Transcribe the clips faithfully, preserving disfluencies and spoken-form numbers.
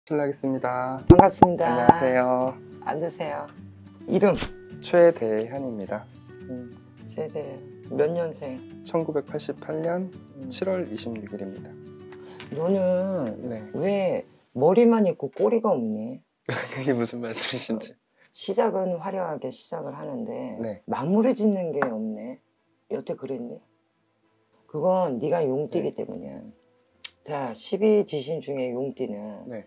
실례하겠습니다. 반갑습니다. 안녕하세요. 앉으세요. 이름? 최대현입니다. 음, 최대 몇 년생? 천구백팔십팔 년 칠월 이십육일입니다. 너는 네. 왜 머리만 있고 꼬리가 없니? 그게 무슨 말씀이신지. 시작은 화려하게 시작을 하는데 네. 마무리 짓는 게 없네. 여태 그랬니? 그건 네가 용띠기 네. 때문이야. 자, 십이지신 중에 용띠는 네.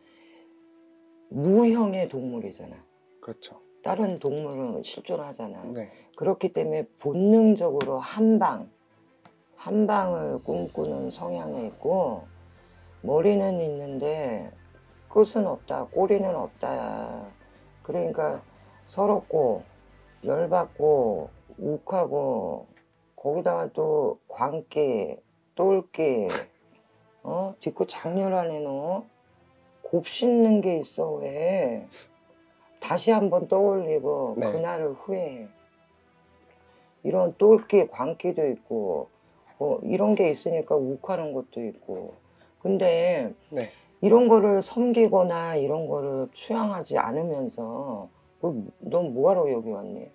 무형의 동물이잖아. 그렇죠. 다른 동물은 실존하잖아. 네. 그렇기 때문에 본능적으로 한방, 한방을 꿈꾸는 성향이 있고, 머리는 있는데 끝은 없다, 꼬리는 없다. 그러니까 서럽고 열받고 욱하고 거기다가 또 광기, 똘끼, 어? 뒤끝 장렬하네 너. 곱씹는 게 있어. 왜? 다시 한번 떠올리고 네. 그날을 후회해. 이런 똘끼, 광기도 있고 어, 이런 게 있으니까 욱하는 것도 있고. 근데 네. 이런 거를 섬기거나 이런 거를 추앙하지 않으면서 넌 뭐하러 여기 왔니?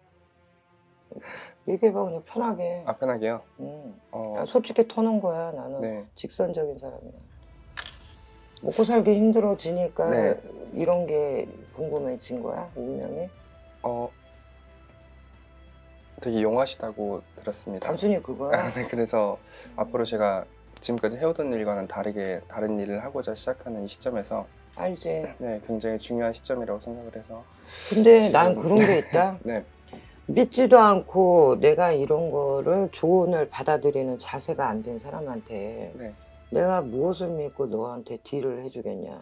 얘기해봐 그냥 편하게. 아, 편하게요? 응. 어, 솔직히 터는 거야. 나는 네. 직선적인 사람이야. 먹고 살기 힘들어지니까 네. 이런 게 궁금해진 거야, 운명이? 어, 되게 용하시다고 들었습니다. 단순히 그거야? 네, 그래서 앞으로 제가 지금까지 해오던 일과는 다르게 다른 일을 하고자 시작하는 이 시점에서 알지. 네, 굉장히 중요한 시점이라고 생각을 해서. 근데 지금- 난 그런 게 있다. 네. 믿지도 않고 내가 이런 거를 조언을 받아들이는 자세가 안 된 사람한테 네. 내가 무엇을 믿고 너한테 딜을 해주겠냐.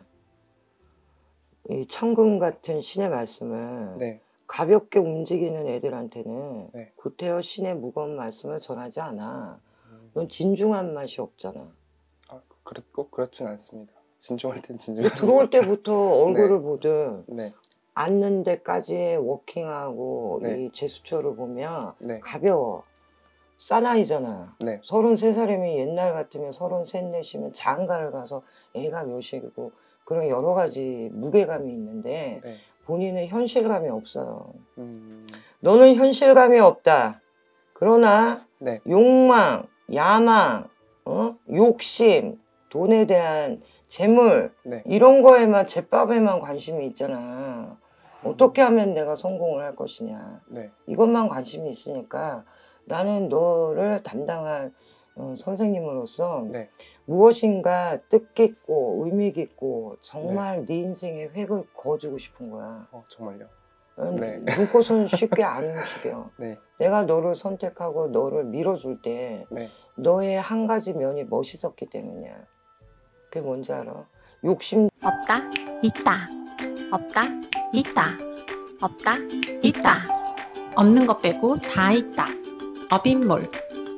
이 천금 같은 신의 말씀을 네. 가볍게 움직이는 애들한테는 네. 구태여 신의 무거운 말씀을 전하지 않아. 음, 넌 진중한 맛이 없잖아. 아, 그렇, 꼭 그렇진 않습니다. 진중할 땐 근데 진중한. 들어올 때부터 얼굴을 네. 보든 네. 앉는 데까지의 워킹하고 네. 이 제스처를 보면 네. 가벼워. 사나이잖아. 네. 서른세 살이면 옛날 같으면 서른셋, 넷이면 장가를 가서 애가 몇이고 그런 여러 가지 무게감이 있는데 네. 본인은 현실감이 없어요. 음, 너는 현실감이 없다. 그러나 네. 욕망, 야망, 어? 욕심, 돈에 대한 재물 네. 이런 거에만 제밥에만 관심이 있잖아. 어떻게 하면 내가 성공을 할 것이냐. 네. 이것만 관심이 있으니까 나는 너를 담당한 어, 선생님으로서 네. 무엇인가 뜻깊고 의미깊고 정말 네, 네 인생의 획을 그어주고 싶은 거야. 어, 정말요? 음, 네. 눈꽃은 쉽게 안 움직여. 네. 내가 너를 선택하고 너를 밀어줄 때 네. 너의 한 가지 면이 멋있었기 때문이야. 그게 뭔지 알아? 욕심 없다, 있다. 없다, 있다. 없다, 있다. 없는 것 빼고 다 있다. 어빈몰.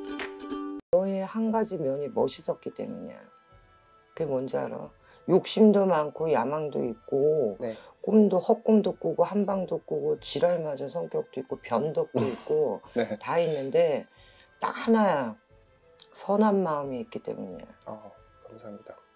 너의 한 가지 면이 멋있었기 때문이야. 그게 뭔지 알아? 욕심도 많고 야망도 있고 네. 꿈도 헛꿈도 꾸고 한방도 꾸고 지랄 맞은 성격도 있고 변덕도 있고 네. 다 있는데 딱 하나야. 선한 마음이 있기 때문이야. 어, 감사합니다.